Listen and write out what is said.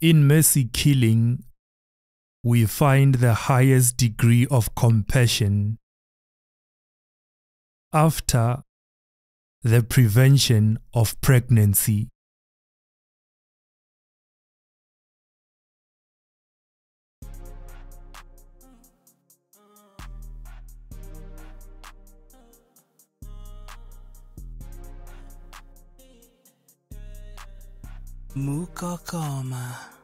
In mercy killing, we find the highest degree of compassion. After the prevention of pregnancy. Mokhonoana.